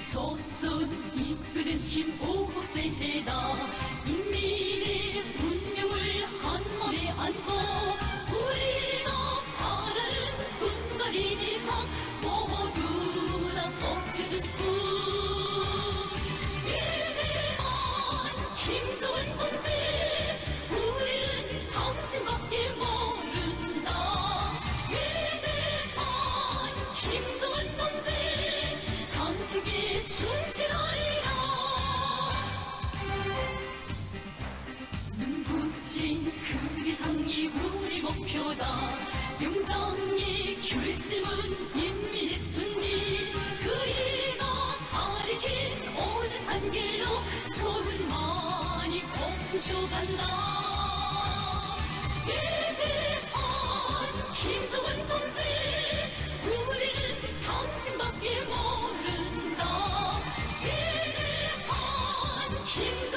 조선 이끄는 힘 5세대다. 인민의 운명을 한몸에 안고 우리가 바라는 분갈인 이상 모두 다 벗겨주실 분. 위대한 김정은 동지, 우리는 당신밖에 모른다. 위대한 김정은 동지, 당신께 충실하리라. 눈부신 그 이상이 우리 목표다. 용장의 결심은 인민의 순리, 그이가 가리킨 오직 한 길로 소문만이 공조간다. 위대한 김정은 동지, 우리는 당신밖에 모른다. 위대한 김정은